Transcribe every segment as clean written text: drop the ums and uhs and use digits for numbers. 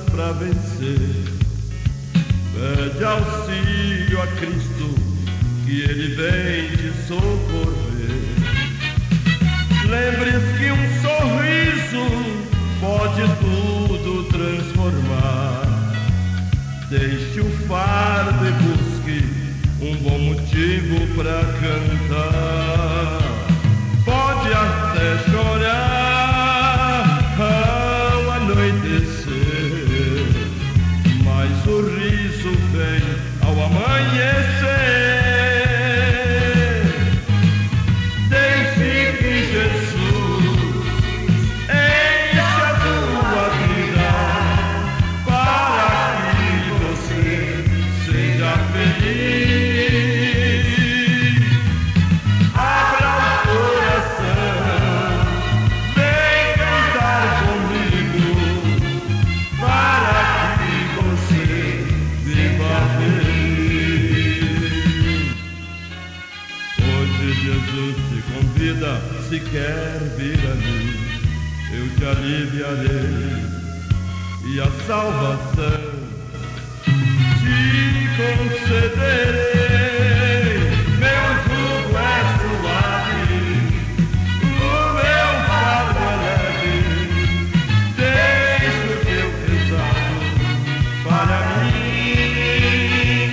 pra vencer. Pede auxílio a Cristo, que Ele vem te socorrer. Lembre-se que um sorriso pode tudo transformar. Deixe o fardo e busque um bom motivo pra cantar. Pode até chorar ao anoitecer, mas o riso vem ao amanhecer. Deixe que Jesus encha a tua vida para que você seja feliz. Abra o coração, vem cantar comigo para que você viva feliz. Hoje Jesus te convida, se quer vir a mim, eu te aliviarei e a salvação te concederei. Meu jugo é suave, o meu fardo é leve. Deixa o teu pesado para mim.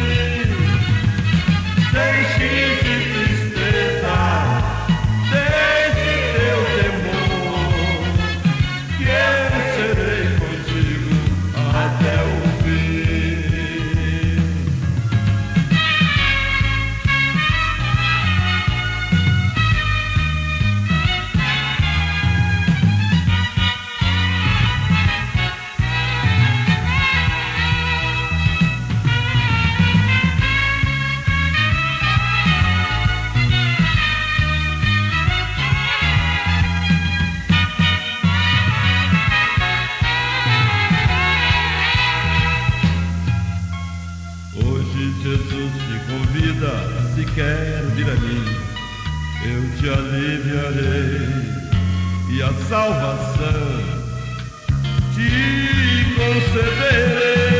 Deixe de tristeza, deixe teu temor, que eu serei contigo até o fim. Hoje Jesus te convida, se quer vir a mim, eu te aliviarei e a salvação te concederei.